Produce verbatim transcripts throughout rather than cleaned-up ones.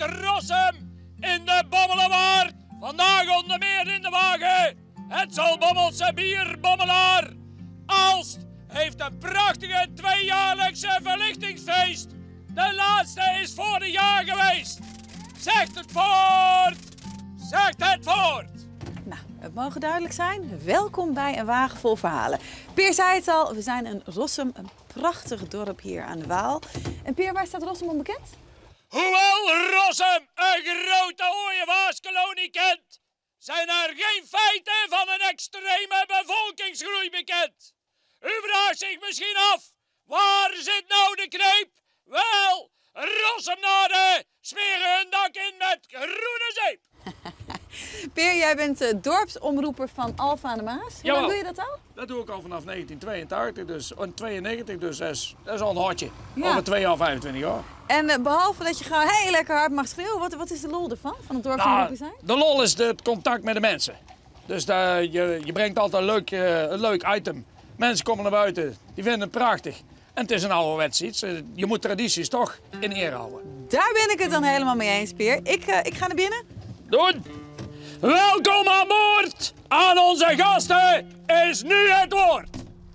Rossum in de Bommelenwaard. Vandaag onder meer in de wagen het Zaltbommelse bierbommelaar. Aalst heeft een prachtige tweejaarlijkse verlichtingsfeest. De laatste is vorig jaar geweest. Zegt het voort! Zegt het voort! Nou, het mogen duidelijk zijn. Welkom bij een wagen vol verhalen. Peer zei het al, we zijn in Rossum, een prachtig dorp hier aan de Waal. En Peer, waar staat Rossum onbekend? Hoewel Rossum een grote ooievaarskolonie kent, zijn er geen feiten van een extreme bevolkingsgroei bekend. U vraagt zich misschien af, waar zit nou de kneep? Wel, Rossumnaden smeren hun dak in met groene zeep. Peer, jij bent uh, dorpsomroeper van Alphen aan de Maas. Hoe lang doe je dat al? Dat doe ik al vanaf negentien tweeëntachtig, dus tweeënnegentig, dus dat is, dat is al een hartje. Ja. Over twee jaar, vijfentwintig jaar. En uh, behalve dat je gewoon heel lekker hard mag schreeuwen, wat, wat is de lol ervan, van het dorpsomroeper zijn? Nou, de lol is het contact met de mensen. Dus uh, je, je brengt altijd een leuk, uh, een leuk item. Mensen komen naar buiten, die vinden het prachtig. En het is een ouderwets iets. Je moet tradities toch in ere houden. Daar ben ik het dan helemaal mee eens, Peer. Ik, uh, ik ga naar binnen. Doen! Welkom aan boord! Aan onze gasten is nu het woord!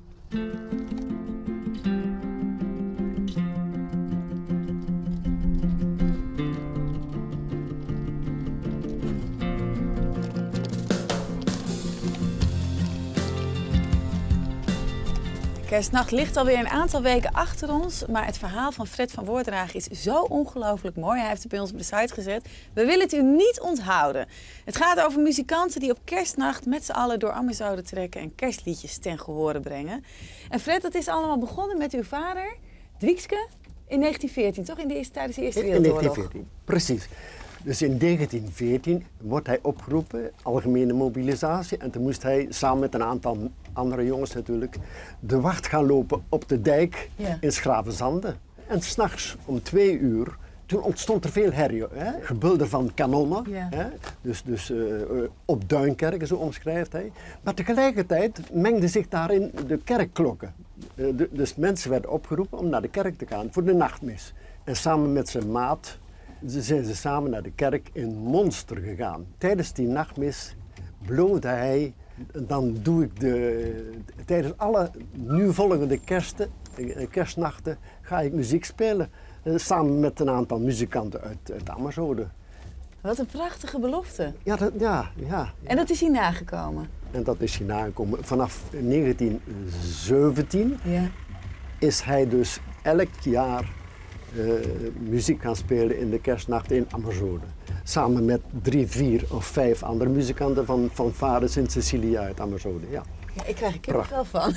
Kerstnacht ligt alweer een aantal weken achter ons, maar het verhaal van Fred van Woerdragen is zo ongelooflijk mooi. Hij heeft het bij ons op de site gezet. We willen het u niet onthouden. Het gaat over muzikanten die op kerstnacht met z'n allen door Ammerzoden trekken en kerstliedjes ten gehore brengen. En Fred, dat is allemaal begonnen met uw vader, Driekske, in negentien veertien, toch? In de eerste, tijdens de Eerste Wereldoorlog. In negentien veertien, precies. Dus in negentien veertien wordt hij opgeroepen, algemene mobilisatie. En toen moest hij samen met een aantal andere jongens natuurlijk de wacht gaan lopen op de dijk Ja. in Schravenzande. En s'nachts om twee uur, toen ontstond er veel herrie. Hè? Gebulder van kanonnen, Ja. hè? Dus, dus uh, uh, op Duinkerken, zo omschrijft hij. Maar tegelijkertijd mengden zich daarin de kerkklokken. Uh, de, dus mensen werden opgeroepen om naar de kerk te gaan voor de nachtmis. En samen met zijn maat zijn ze samen naar de kerk in Monster gegaan. Tijdens die nachtmis beloofde hij, dan doe ik de, tijdens alle nu volgende kersten, kerstnachten ga ik muziek spelen. Samen met een aantal muzikanten uit, uit Ammerzoden. Wat een prachtige belofte. Ja, dat, ja, ja. En dat is hier nagekomen. En dat is hier nagekomen. Vanaf negentien zeventien Ja. is hij dus elk jaar Uh, muziek gaan spelen in de kerstnacht in Ammerzoden. Samen met drie, vier of vijf andere muzikanten van, van Varen Sint-Cecilia uit Ammerzoden. Ja. Ja, ik krijg er kippenvel van.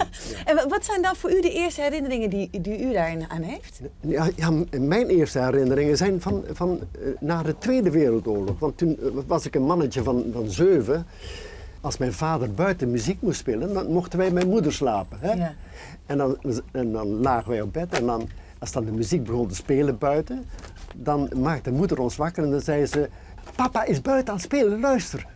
En wat zijn dan voor u de eerste herinneringen die, die u daarin aan heeft? Ja, ja, mijn eerste herinneringen zijn van, van uh, na de Tweede Wereldoorlog. Want toen uh, was ik een mannetje van, van zeven. Als mijn vader buiten muziek moest spelen, dan mochten wij mijn moeder slapen. Hè? Ja. En, dan, en dan lagen wij op bed en dan, als dan de muziek begon te spelen buiten, dan maakte moeder ons wakker en dan zei ze: papa is buiten aan het spelen, luister.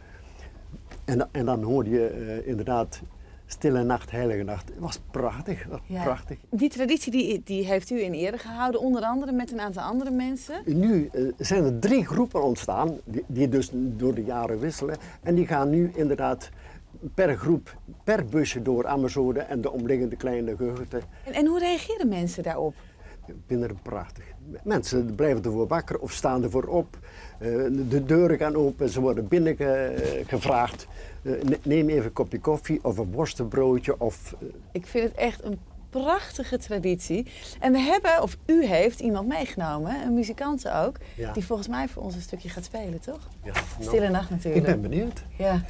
En, en dan hoorde je uh, inderdaad Stille Nacht, Heilige Nacht. Het was prachtig, was Ja. prachtig. Die traditie die, die heeft u in ere gehouden, onder andere met een aantal andere mensen. Nu uh, zijn er drie groepen ontstaan, die, die dus door de jaren wisselen. En die gaan nu inderdaad per groep, per busje door Ammerzoden en de omliggende kleine gehuchten. En, en hoe reageren mensen daarop? Binnen prachtig. Mensen blijven ervoor wakker of staan ervoor op. Uh, de deuren gaan open, ze worden binnengevraagd. Uh, neem even een kopje koffie of een worstenbroodje. Of, uh... Ik vind het echt een prachtige traditie. En we hebben, of u heeft, iemand meegenomen, een muzikant ook, Ja. die volgens mij voor ons een stukje gaat spelen, toch? Ja, nou, Stille Nacht natuurlijk. ik ben benieuwd. Ja.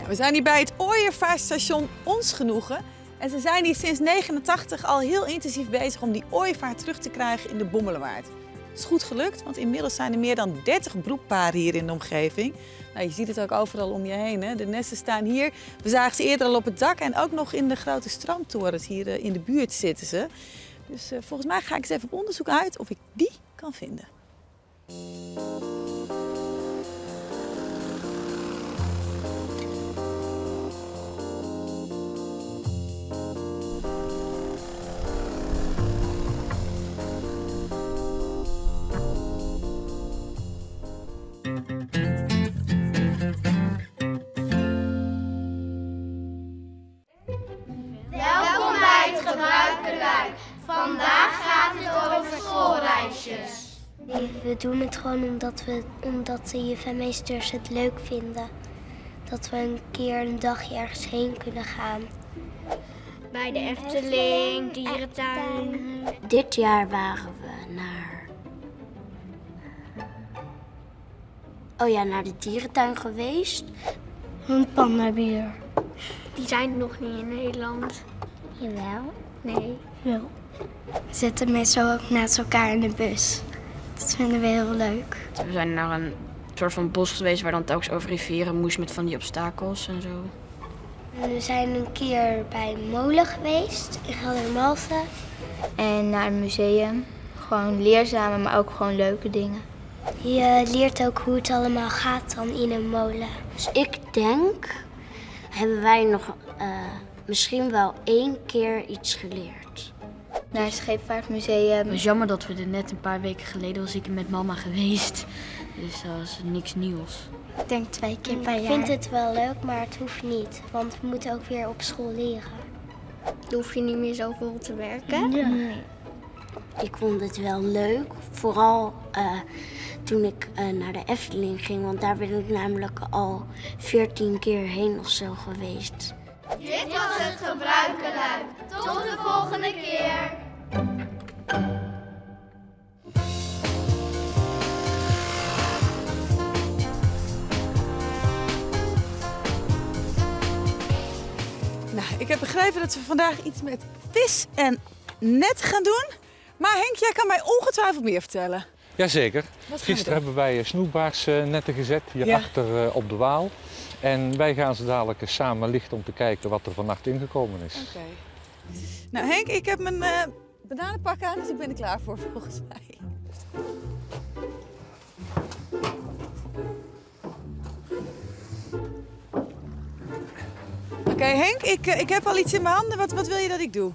We zijn hier bij het ooievaarstation Ons Genoegen. En ze zijn hier sinds negentien negenentachtig al heel intensief bezig om die ooievaar terug te krijgen in de Bommelerwaard. Het is goed gelukt, want inmiddels zijn er meer dan dertig broedparen hier in de omgeving. Nou, je ziet het ook overal om je heen. Hè? De nesten staan hier. We zagen ze eerder al op het dak en ook nog in de grote strandtorens hier in de buurt zitten ze. Dus uh, volgens mij ga ik eens even op onderzoek uit of ik die kan vinden. Welkom bij het Gebruikenluik. Vandaag gaat het over schoolreisjes. We doen het gewoon omdat, we, omdat de juffenmeesters het leuk vinden. Dat we een keer een dagje ergens heen kunnen gaan. Bij de Efteling, dierentuin. Dit jaar waren we naar... Oh ja, naar de dierentuin geweest. Een pandabeer. Die zijn nog niet in Nederland. Jawel. Nee. Wel. We zitten meestal ook naast elkaar in de bus. Dat vinden we heel leuk. We zijn naar een soort van bos geweest waar dan telkens over rivieren moest met van die obstakels en zo. We zijn een keer bij een molen geweest in Geldermalsen. En naar een museum. Gewoon leerzame, maar ook gewoon leuke dingen. Je leert ook hoe het allemaal gaat dan in een molen. Dus ik denk, hebben wij nog uh, misschien wel één keer iets geleerd. Naar het Scheepvaartmuseum. Het was jammer dat we er net een paar weken geleden was ik er met mama geweest. Dus dat was niks nieuws. Ik denk twee keer per jaar. Ik vind het wel leuk, maar het hoeft niet. Want we moeten ook weer op school leren. Dan hoef je niet meer zoveel te werken. Ja. Nee. Ik vond het wel leuk. Vooral uh, toen ik uh, naar de Efteling ging. Want daar ben ik namelijk al veertien keer heen of zo geweest. Dit was het Gebruikenluik. Tot de volgende keer. Nou, ik heb begrepen dat we vandaag iets met vis en net gaan doen. Maar Henk, jij kan mij ongetwijfeld meer vertellen. Jazeker. we Gisteren doen? hebben wij snoekbaarsnetten gezet hierachter ja. op de Waal. En wij gaan ze dadelijk samen lichten om te kijken wat er vannacht ingekomen is. Oké. Okay. Nou Henk, ik heb mijn uh, bananenpak aan, dus ik ben er klaar voor volgens mij. Oké okay, Henk, ik, uh, ik heb al iets in mijn handen. Wat, wat wil je dat ik doe?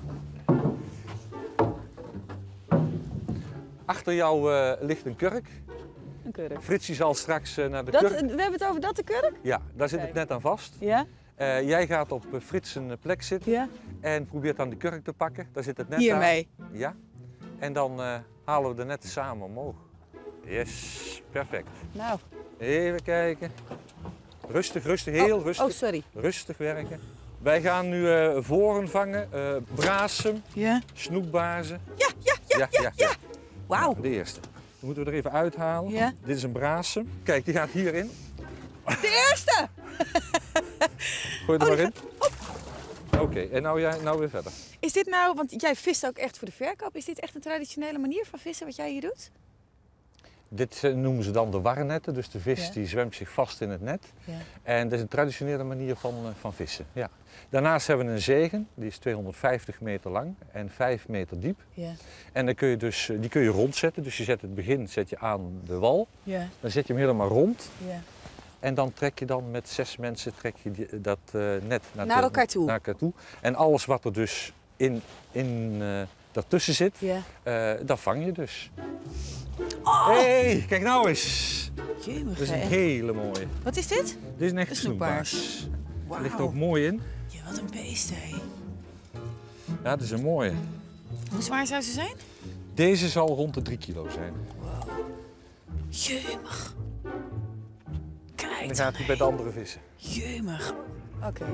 Achter jou uh, ligt een kurk. Een kurk. Fritsie zal straks uh, naar de dat, kurk. We hebben het over dat de kurk? Ja, daar zit okay. het net aan vast. Ja? Uh, jij gaat op uh, Frits zijn plek zitten ja? en probeert dan die kurk te pakken. Daar zit het net hiermee? aan. Ja. En dan uh, halen we de netten samen omhoog. Yes, perfect. Nou. Even kijken. Rustig, rustig, heel oh, rustig. Oh, sorry. Rustig werken. Wij gaan nu uh, voren vangen, uh, braasem, ja? snoekbaarzen. Ja, ja, ja, ja, ja. ja. ja. Wauw. Nou, de eerste. Die moeten we er even uithalen. Ja? Dit is een braasem. Kijk, die gaat hierin. De eerste! Gooi er oh, maar in. Oké, okay, en nou, jij, nou weer verder. Is dit nou, want jij vist ook echt voor de verkoop, is dit echt een traditionele manier van vissen wat jij hier doet? Dit noemen ze dan de warnetten, dus de vis ja. die zwemt zich vast in het net. Ja. En dat is een traditionele manier van, van vissen. Ja. Daarnaast hebben we een zegen, die is tweehonderdvijftig meter lang en vijf meter diep. Ja. En dan kun je dus, die kun je rondzetten, dus je zet het begin zet je aan de wal, ja. dan zet je hem helemaal rond. Ja. En dan trek je dan met zes mensen trek je die, dat uh, net naar, naar, de, elkaar toe. naar elkaar toe. En alles wat er dus in, in, uh, daartussen zit, ja. uh, dat vang je dus. Oh. Hey, kijk nou eens. Jemig, dat is een hele mooie. Wat is dit? Dit is een echte snoekbaars. Wow. Er ligt er ook mooi in. Ja, wat een beest, hé. Ja, dat is een mooie. Hoe zwaar zou ze zijn? Deze zal rond de drie kilo zijn. Wow. Jemig. Kijk en dan gaat hij bij de andere vissen. Jemig. Oké. Okay.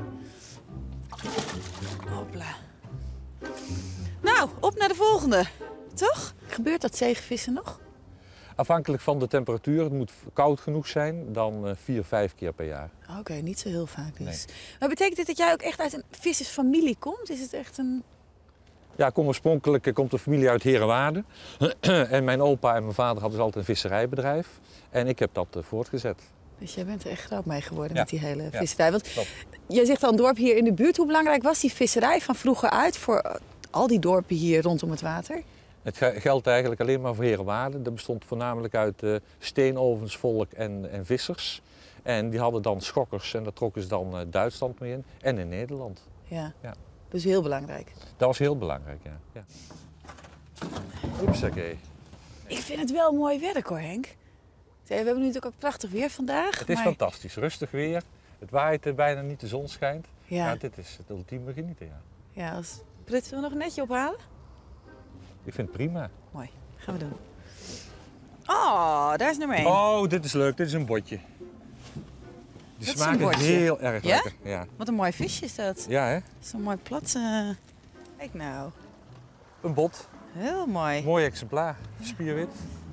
Hopla. Nou, op naar de volgende. Toch? Gebeurt dat zegenvissen nog? Afhankelijk van de temperatuur, het moet koud genoeg zijn, dan uh, vier, vijf keer per jaar. Oké, okay, niet zo heel vaak dus. Nee. Maar betekent dit dat jij ook echt uit een vissersfamilie komt? Is het echt een... Ja, kom oorspronkelijk komt de familie uit Heerewaarden. En mijn opa en mijn vader hadden dus altijd een visserijbedrijf. En ik heb dat uh, voortgezet. Dus jij bent er echt groot mee geworden ja. met die hele ja. visserij. Want jij zegt al een dorp hier in de buurt. Hoe belangrijk was die visserij van vroeger uit voor al die dorpen hier rondom het water? Het geldt eigenlijk alleen maar voor Heerewaarden. Dat bestond voornamelijk uit uh, steenovensvolk en, en vissers. En die hadden dan schokkers en daar trokken ze dan uh, Duitsland mee in. En in Nederland. Ja. ja. Dus heel belangrijk. Dat was heel belangrijk, ja. ja. Oepsakee. Ik vind het wel mooi werk hoor, Henk. We hebben natuurlijk ook prachtig weer vandaag. Het is maar... fantastisch, rustig weer. Het waait bijna niet, de zon schijnt. Ja. Ja, dit is het ultieme genieten, ja. Ja, als Prit, zullen we nog een netje ophalen? Ik vind het prima. Mooi, gaan we doen. Oh, daar is nummer één. Oh, dit is leuk, dit is een botje. Die dat smaken is een heel erg ja? lekker. Ja? Wat een mooi visje is dat. Ja, hè? Zo'n mooi plat. Uh... Kijk nou. Een bot. Heel mooi. Mooi exemplaar, spierwit.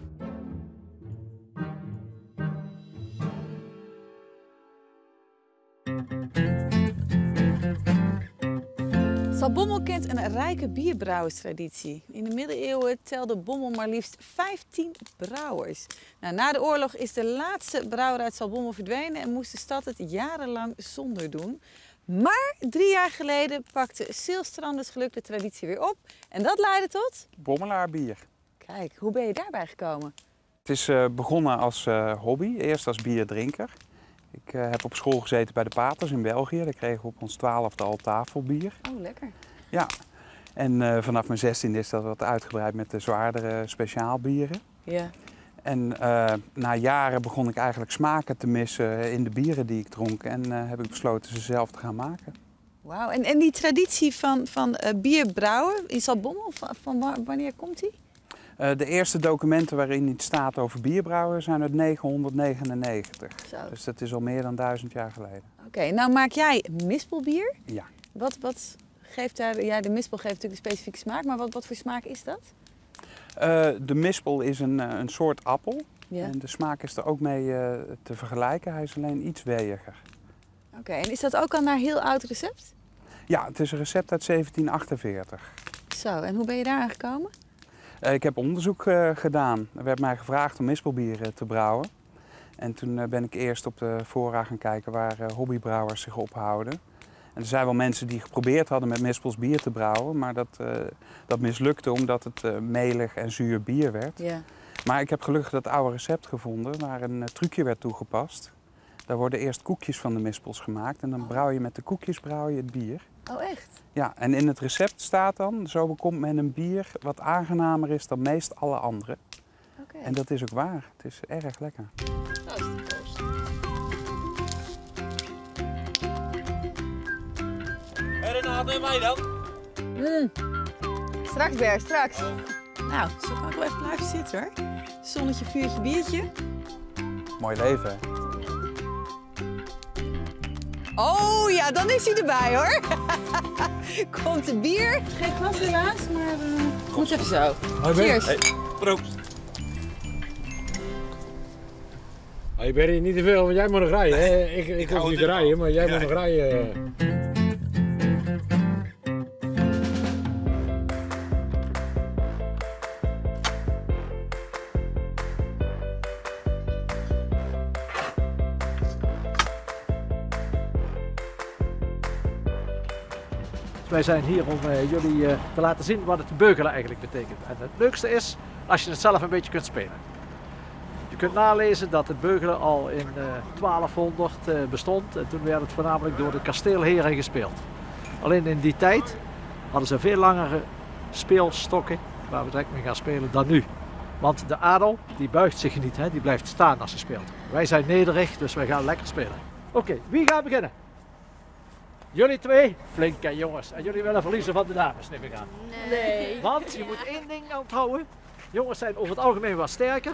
Zaltbommel kent een rijke bierbrouwerstraditie. In de middeleeuwen telde Bommel maar liefst vijftien brouwers. Nou, na de oorlog is de laatste brouwer uit Zaltbommel verdwenen en moest de stad het jarenlang zonder doen. Maar drie jaar geleden pakte Seelstranders geluk de traditie weer op. En dat leidde tot... Bommelaarbier. Kijk, hoe ben je daarbij gekomen? Het is uh, begonnen als uh, hobby, eerst als bierdrinker. Ik uh, heb op school gezeten bij de Paters in België. Daar kregen we op ons twaalfde al tafelbier. Oh, lekker. Ja, en uh, vanaf mijn zestiende is dat wat uitgebreid met de zwaardere speciaalbieren. Ja. En uh, na jaren begon ik eigenlijk smaken te missen in de bieren die ik dronk. En uh, heb ik besloten ze zelf te gaan maken. Wauw, en, en die traditie van, van uh, bierbrouwen in Zaltbommel, van, van wanneer komt die? Uh, de eerste documenten waarin iets staat over bierbrouwen zijn uit negenhonderdnegenennegentig. Zo. Dus dat is al meer dan duizend jaar geleden. Oké, okay, nou maak jij mispelbier. Ja. Wat, wat geeft daar, ja, de mispel geeft natuurlijk een specifieke smaak, maar wat, wat voor smaak is dat? Uh, de mispel is een, een soort appel. Ja. En de smaak is er ook mee uh, te vergelijken. Hij is alleen iets weeiger. Oké, okay, en is dat ook al naar heel oud recept? Ja, het is een recept uit zeventien achtenveertig. Zo, en hoe ben je daar aangekomen? Uh, ik heb onderzoek uh, gedaan. Er werd mij gevraagd om mispelbieren te brouwen. En toen uh, ben ik eerst op de fora gaan kijken waar uh, hobbybrouwers zich ophouden. En er zijn wel mensen die geprobeerd hadden met mispels bier te brouwen, maar dat, uh, dat mislukte omdat het uh, melig en zuur bier werd. Ja. Maar ik heb gelukkig dat oude recept gevonden waar een uh, trucje werd toegepast. Daar worden eerst koekjes van de mispels gemaakt en dan brouw je met de koekjes brouw je het bier. Oh echt? Ja, en in het recept staat dan, zo bekomt men een bier wat aangenamer is dan meest alle andere. Okay. En dat is ook waar, het is erg lekker. En Renate en mij dan? Mm. Straks Ber, straks. Nou, zo gaan we wel even blijven zitten hoor. Zonnetje, vuurtje, biertje. Mooi leven, hè? Oh ja, dan is hij erbij hoor. Komt de bier. Geen glas helaas, maar uh, moet even zo. Cheers. Hey, proost. Hey Berry, niet te veel, want jij moet nog rijden. Hè? Ik, ik hoef niet te rijden, maar jij ja. moet nog rijden. Wij zijn hier om uh, jullie uh, te laten zien wat het beugelen eigenlijk betekent. En het leukste is als je het zelf een beetje kunt spelen. Je kunt nalezen dat het beugelen al in uh, twaalfhonderd uh, bestond. En toen werd het voornamelijk door de kasteelheren gespeeld. Alleen in die tijd hadden ze veel langere speelstokken waar we direct mee gaan spelen dan nu. Want de adel die buigt zich niet, hè? Die blijft staan als ze speelt. Wij zijn nederig, dus wij gaan lekker spelen. Oké, okay, wie gaat beginnen? Jullie twee, flinke jongens. En jullie willen verliezen van de dames, neem ik aan. Nee. Want je moet één ding onthouden. Jongens zijn over het algemeen wat sterker.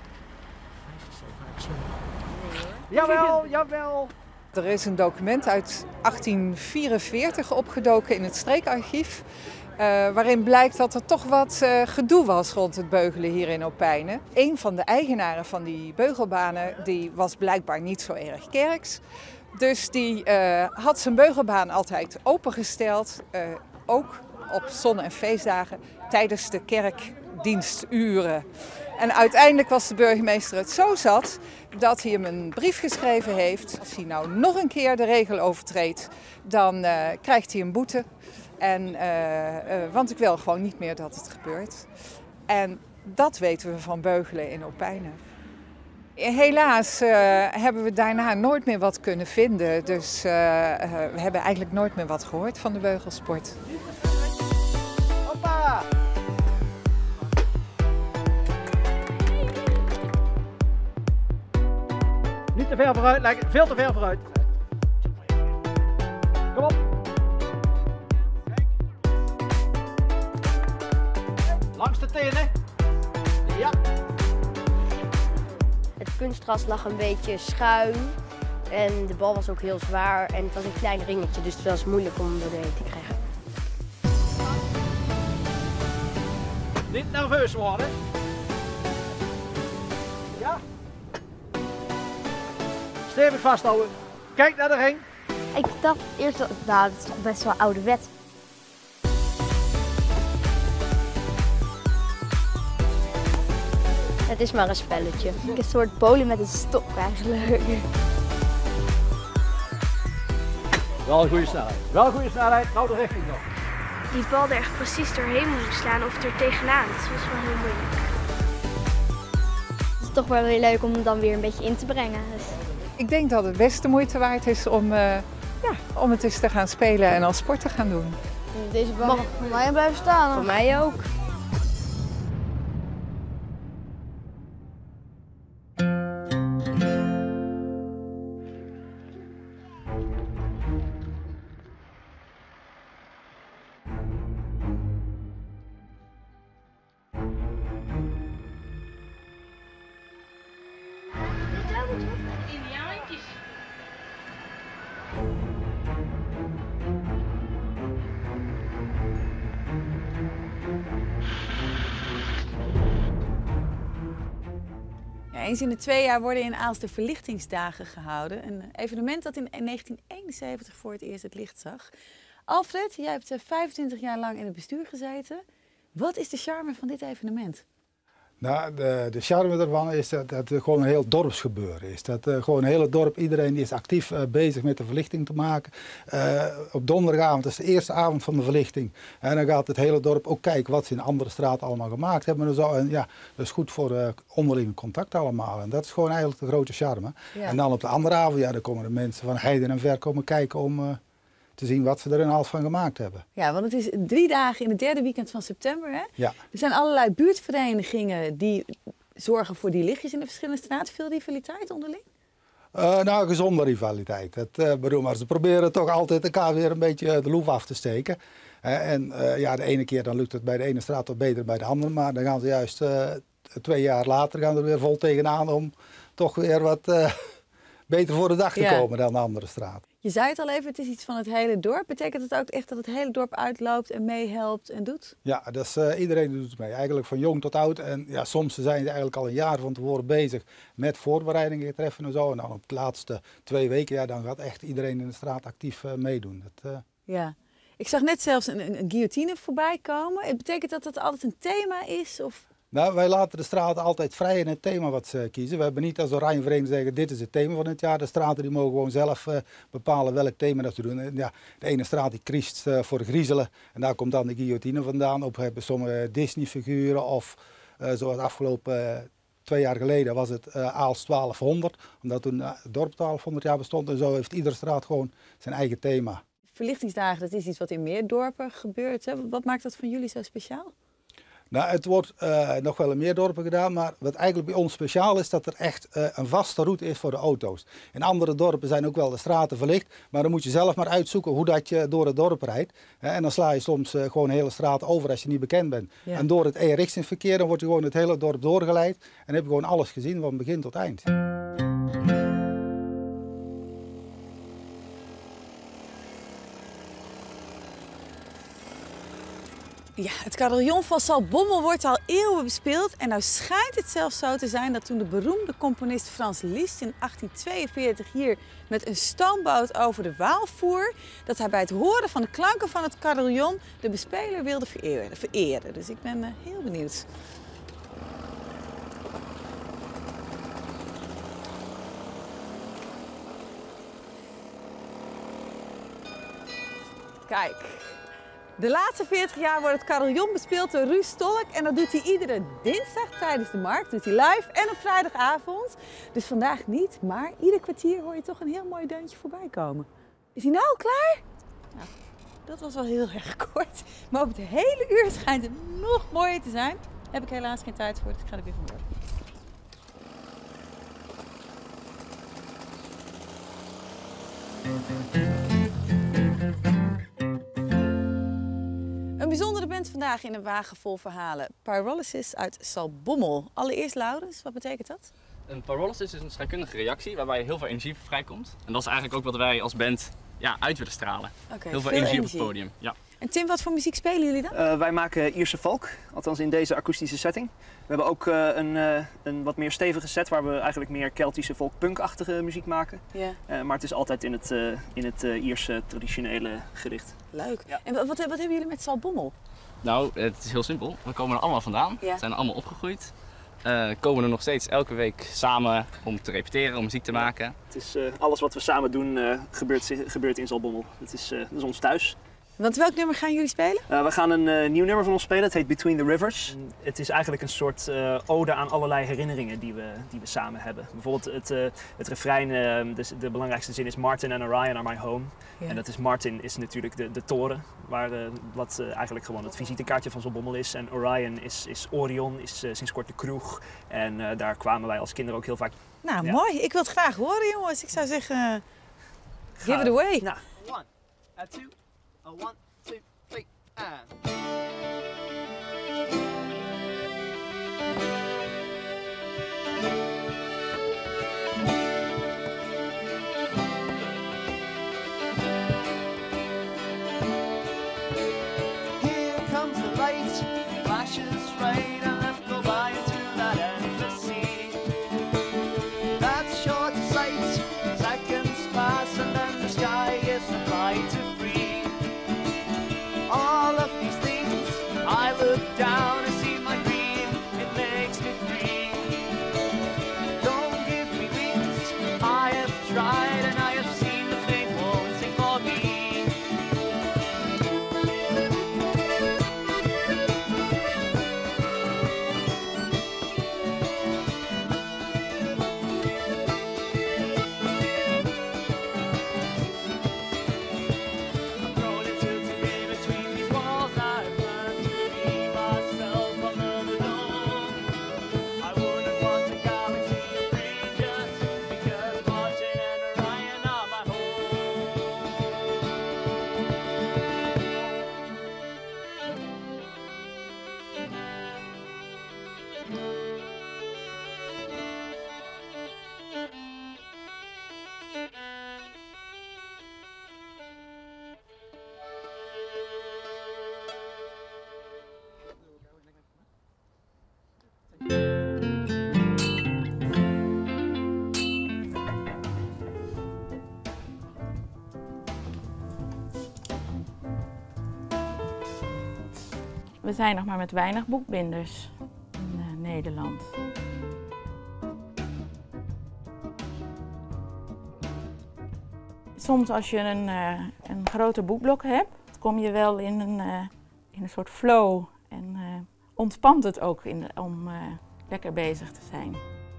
Nee, jawel, jawel. Er is een document uit achttien vierenveertig opgedoken in het streekarchief. waarin blijkt dat er toch wat uh, gedoe was rond het beugelen hier in Opijnen. Een van de eigenaren van die beugelbanen die was blijkbaar niet zo erg kerks. Dus die uh, had zijn beugelbaan altijd opengesteld, uh, ook op zon- en feestdagen tijdens de kerkdiensturen. En uiteindelijk was de burgemeester het zo zat dat hij hem een brief geschreven heeft. Als hij nou nog een keer de regel overtreedt, dan uh, krijgt hij een boete. En, uh, uh, want ik wil gewoon niet meer dat het gebeurt. En dat weten we van beugelen in Opijnen. Helaas uh, hebben we daarna nooit meer wat kunnen vinden. Dus uh, uh, we hebben eigenlijk nooit meer wat gehoord van de beugelsport. Hoppa! Niet te ver vooruit, lijkt veel te ver vooruit. Kom op. Langs de tenen. Ja. Het kunstgras lag een beetje schuin en de bal was ook heel zwaar en het was een klein ringetje, dus het was moeilijk om hem doorheen te krijgen. Niet nerveus worden. Ja. Stevig vasthouden. Kijk naar de ring. Ik dacht eerst, dat, nou, dat is toch best wel ouderwet. Het is maar een spelletje. Een soort bowlen met een stok eigenlijk. Wel een goede snelheid. Wel een goede snelheid. Nou de richting nog. Die bal er echt precies doorheen moest slaan of er tegenaan. Dat was wel heel moeilijk. Het is toch wel weer leuk om hem dan weer een beetje in te brengen. Dus. Ik denk dat het best de moeite waard is om, uh, ja, om het eens te gaan spelen en als sport te gaan doen. Deze bal mag voor mij blijven staan. Hoor. Voor mij ook. Eens in de twee jaar worden in Aalst de verlichtingsdagen gehouden. Een evenement dat in negentien eenenzeventig voor het eerst het licht zag. Alfred, jij hebt vijfentwintig jaar lang in het bestuur gezeten. Wat is de charme van dit evenement? Nou, de, de charme ervan is dat, dat het gewoon een heel dorpsgebeuren is. Dat uh, gewoon een hele dorp, iedereen is actief uh, bezig met de verlichting te maken. Uh, op donderdagavond is de eerste avond van de verlichting. En dan gaat het hele dorp ook kijken wat ze in andere straten allemaal gemaakt hebben. En, zo. En ja, dat is goed voor uh, onderlinge contact allemaal. En dat is gewoon eigenlijk de grote charme. Ja. En dan op de andere avond, ja, dan komen de mensen van heide en ver komen kijken om... Uh, te zien wat ze er een half van gemaakt hebben. Ja, want het is drie dagen in het derde weekend van september. Hè? Ja. Er zijn allerlei buurtverenigingen die zorgen voor die lichtjes in de verschillende straten. Veel rivaliteit onderling? Uh, nou, gezonde rivaliteit. Dat, uh, bedoel, maar ze proberen toch altijd elkaar weer een beetje de loef af te steken. Uh, en uh, ja, de ene keer dan lukt het bij de ene straat wat beter dan bij de andere. Maar dan gaan ze juist uh, twee jaar later gaan er weer vol tegenaan om toch weer wat uh, beter voor de dag te ja. komen dan de andere straat. Je zei het al even, het is iets van het hele dorp. Betekent het ook echt dat het hele dorp uitloopt en meehelpt en doet? Ja, dus, uh, iedereen doet het mee. Eigenlijk van jong tot oud. En ja, soms zijn ze eigenlijk al een jaar van tevoren bezig met voorbereidingen treffen en zo. En dan op de laatste twee weken, ja, dan gaat echt iedereen in de straat actief uh, meedoen. Dat, uh... Ja. Ik zag net zelfs een, een, een guillotine voorbij komen. Het betekent dat dat altijd een thema is? Of... Nou, wij laten de straten altijd vrij in het thema wat ze kiezen. We hebben niet als Oranje Vereniging zeggen, dit is het thema van het jaar. De straten die mogen gewoon zelf uh, bepalen welk thema dat ze doen. En ja, de ene straat die kiest uh, voor griezelen. En daar komt dan de guillotine vandaan. Op hebben sommige Disney-figuren of uh, zoals afgelopen uh, twee jaar geleden was het uh, Aalst twaalfhonderd. Omdat toen uh, het dorp twaalfhonderd jaar bestond. En zo heeft iedere straat gewoon zijn eigen thema. Verlichtingsdagen, dat is iets wat in meer dorpen gebeurt. Hè? Wat maakt dat van jullie zo speciaal? Nou, het wordt uh, nog wel in meer dorpen gedaan, maar wat eigenlijk bij ons speciaal is, dat er echt uh, een vaste route is voor de auto's. In andere dorpen zijn ook wel de straten verlicht, maar dan moet je zelf maar uitzoeken hoe dat je door het dorp rijdt. En dan sla je soms uh, gewoon een hele straat over als je niet bekend bent. Ja. En door het eenrichtingsverkeer dan wordt je gewoon het hele dorp doorgeleid en heb je gewoon alles gezien van begin tot eind. Ja, het carillon van Zaltbommel wordt al eeuwen bespeeld. En nou schijnt het zelfs zo te zijn dat toen de beroemde componist Frans Liszt in achttien tweeënveertig hier met een stoomboot over de Waal voer, dat hij bij het horen van de klanken van het carillon de bespeler wilde vereren. vereren. Dus ik ben uh, heel benieuwd. Kijk. De laatste veertig jaar wordt het carillon bespeeld door Ruud Stolk en dat doet hij iedere dinsdag tijdens de markt, doet hij live en op vrijdagavond. Dus vandaag niet, maar ieder kwartier hoor je toch een heel mooi deuntje voorbij komen. Is hij nou al klaar? Nou, dat was wel heel erg kort, maar op het hele uur schijnt het nog mooier te zijn. Daar heb ik helaas geen tijd voor, dus ik ga er weer vandoor. Een bijzondere band vandaag in een wagen vol verhalen. Pyrolysis uit Zaltbommel. Allereerst Laurens, wat betekent dat? Een pyrolysis is een scheikundige reactie waarbij heel veel energie vrijkomt. En dat is eigenlijk ook wat wij als band ja, uit willen stralen. Okay, heel veel, veel energie, energie op het podium. Ja. En Tim, wat voor muziek spelen jullie dan? Uh, wij maken Ierse folk, althans in deze akoestische setting. We hebben ook uh, een, uh, een wat meer stevige set waar we eigenlijk meer Keltische folk-punk-achtige muziek maken. Ja. Uh, maar het is altijd in het, uh, in het uh, Ierse traditionele gericht. Leuk. Ja. En wat, wat hebben jullie met Zaltbommel? Nou, het is heel simpel. We komen er allemaal vandaan. Ja. We zijn er allemaal opgegroeid. Uh, komen er nog steeds elke week samen om te repeteren, om muziek te maken. Het is, uh, alles wat we samen doen uh, gebeurt, gebeurt in Zaltbommel. Het is, uh, dat is ons thuis. Want welk nummer gaan jullie spelen? Uh, we gaan een uh, nieuw nummer van ons spelen. Het heet Between the Rivers. Het is eigenlijk een soort uh, ode aan allerlei herinneringen die we, die we samen hebben. Bijvoorbeeld het, uh, het refrein, uh, de, de belangrijkste zin is Martin and Orion are my home. Ja. En dat is Martin is natuurlijk de, de toren, waar, uh, wat uh, eigenlijk gewoon het visitekaartje van Zaltbommel is. En Orion is, is Orion, is uh, sinds kort de kroeg. En uh, daar kwamen wij als kinderen ook heel vaak. Nou, ja. Mooi. Ik wil het graag horen, jongens. Ik zou zeggen, uh, give it away. Nou, one, uh, two. A one, two, three, and... Here comes the light, flashes right and left go by into that endless sea. That's short sight, seconds pass and then the sky is the brighter free. All of these things, I look down and see my dream, it makes me free. Don't give me wings, I have tried and I have seen the fate won't sing for me. We zijn nog maar met weinig boekbinders in uh, Nederland. Soms als je een, uh, een groter boekblok hebt, kom je wel in een, uh, in een soort flow en uh, ontspant het ook in de, om uh, lekker bezig te zijn.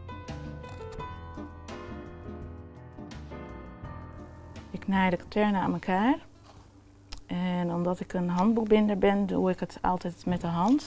Ik naai de katernen aan elkaar. En omdat ik een handboekbinder ben, doe ik het altijd met de hand.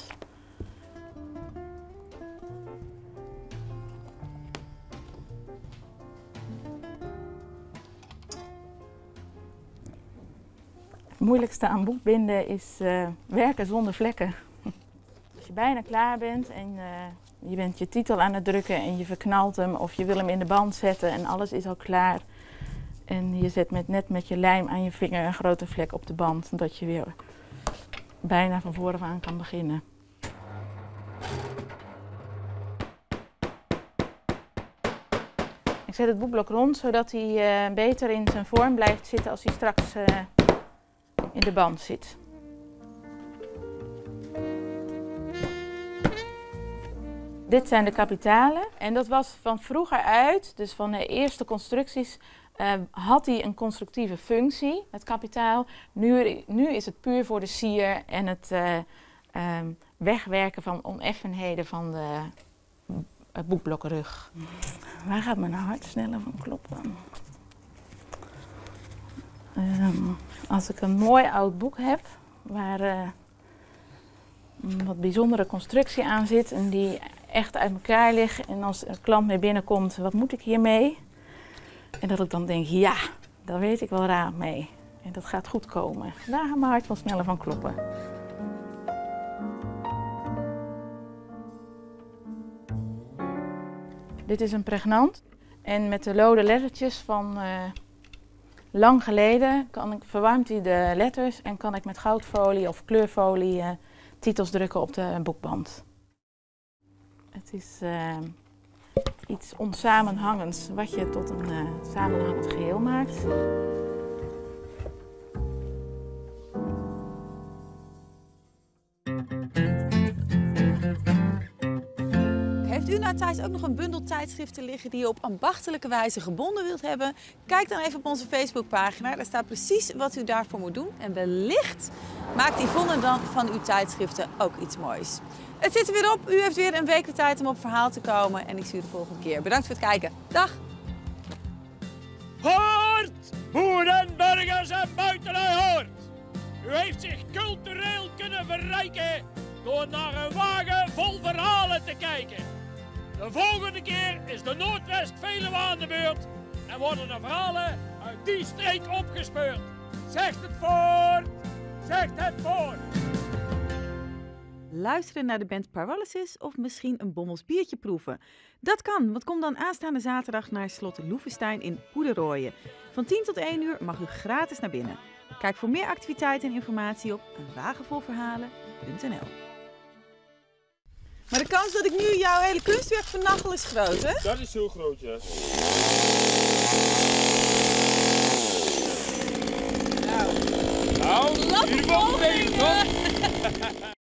Het moeilijkste aan boekbinden is uh, werken zonder vlekken. Als je bijna klaar bent en uh, je bent je titel aan het drukken en je verknalt hem of je wil hem in de band zetten en alles is al klaar. En je zet met, net met je lijm aan je vinger een grote vlek op de band, zodat je weer bijna van vooraf aan kan beginnen. Ik zet het boekblok rond zodat hij uh, beter in zijn vorm blijft zitten als hij straks uh, in de band zit. Dit zijn de kapitalen en dat was van vroeger uit, dus van de eerste constructies, uh, had hij een constructieve functie, het kapitaal. Nu, nu is het puur voor de sier en het uh, uh, wegwerken van oneffenheden van de uh, boekblokkenrug. Waar gaat mijn hart sneller van kloppen? Um, als ik een mooi oud boek heb waar uh, een wat bijzondere constructie aan zit en die echt uit elkaar ligt en als een klant mee binnenkomt, wat moet ik hiermee? En dat ik dan denk, ja, daar weet ik wel raad mee. En dat gaat goed komen. Daar gaat mijn hart wel sneller van kloppen. Dit is een pregnant. En met de lode lettertjes van uh, lang geleden kan ik, verwarmt hij de letters en kan ik met goudfolie of kleurfolie uh, titels drukken op de boekband. Het is uh, iets onsamenhangends wat je tot een uh, samenhangend geheel maakt. Heeft u nou thuis ook nog een bundel tijdschriften liggen die je op ambachtelijke wijze gebonden wilt hebben? Kijk dan even op onze Facebookpagina. Daar staat precies wat u daarvoor moet doen. En wellicht maakt Yvonne dan van uw tijdschriften ook iets moois. Het zit er weer op. U heeft weer een week de tijd om op verhaal te komen. En ik zie u de volgende keer. Bedankt voor het kijken. Dag! Hoort! Boeren, burgers en buitenlui hoort! U heeft zich cultureel kunnen verrijken door naar een wagen vol verhalen te kijken. De volgende keer is de Noordwest-Veluwe aan de beurt en worden de verhalen uit die streek opgespeurd. Zegt het voort! Zegt het voort! Luisteren naar de band Paralysis of misschien een Bommels biertje proeven? Dat kan, want kom dan aanstaande zaterdag naar Slot Loevestein in Poederoijen. Van tien tot één uur mag u gratis naar binnen. Kijk voor meer activiteiten en informatie op wagenvolverhalen punt n l. Maar de kans dat ik nu jouw hele kunstwerk vernachel is groot, hè? Dat is heel groot, ja. Nou, nou, Laat jullie mogen mee, toch?